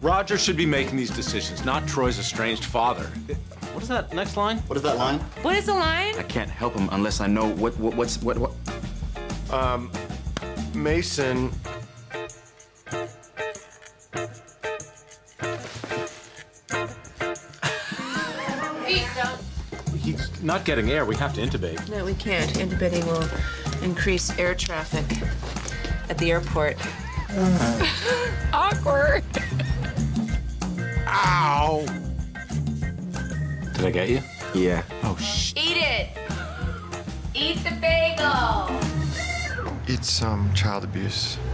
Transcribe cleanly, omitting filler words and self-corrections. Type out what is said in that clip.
Roger should be making these decisions, not Troy's estranged father. What is that next line? What is that line? What is the line? I can't help him unless I know what. Mason. He's not getting air. We have to intubate. No, we can't. Intubating will increase air traffic at the airport. Awkward. Ow! Did I get you? Yeah. Oh, shh. Eat it. Eat the bagel. It's child abuse.